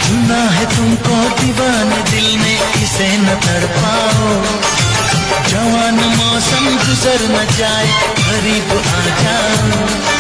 चुना है तुमको दीवाने दिल में, इसे न तड़पाओ। जवान मौसम गुजर न जाए, करीब आ जाओ।